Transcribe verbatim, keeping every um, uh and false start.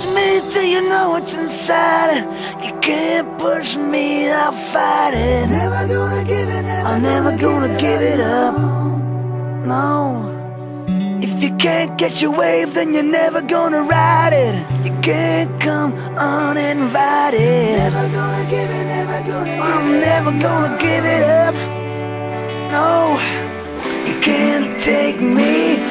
push me till you know what's inside it. You can't push me, I'll fight it. Never gonna give it up. I'm never gonna give it up. No. If you can't catch a wave, then you're never gonna ride it. You can't come uninvited. Never gonna give it, never gonna give I'm never gonna give it up. No, you can't take me